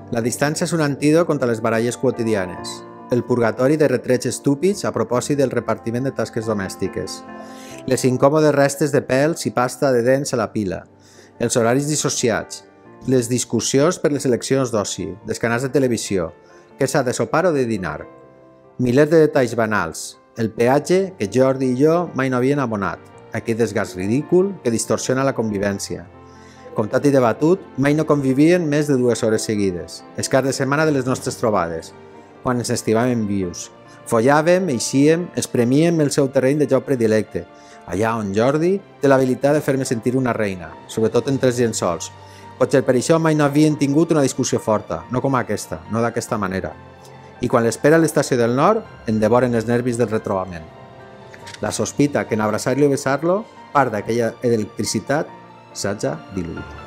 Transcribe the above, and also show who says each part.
Speaker 1: La distància és un antídot contra les baralles quotidianes, el purgatori de retrets estúpids a propòsit del repartiment de tasques domèstiques, les incòmodes restes de pèls i pasta de dents a la pila, els horaris dissociats, les discussions per les eleccions d'oci, dels canals de televisió, què s'ha de sopar o de dinar, milers de detalls banals, el peatge que Jordi i jo mai no havien abonat, aquest desgast ridícul que distorsiona la convivència. Comptat i debatut, mai no convivien més de 2 hores seguides, els caps de setmana de les nostres trobades, quan ens estimàvem vius. Follàvem, eixíem, espremíem el seu terreny de joc predilecte, allà on Jordi té l'habilitat de fer-me sentir una reina, sobretot entre els llençols. Potser per això mai no havien tingut una discussió forta, no com aquesta, no d'aquesta manera. I quan l'espera a l'estació del nord, em devoren els nervis del retrobament. La sospita que en abraçar-lo i besar-lo, part d'aquella electricitat s'haja diluït.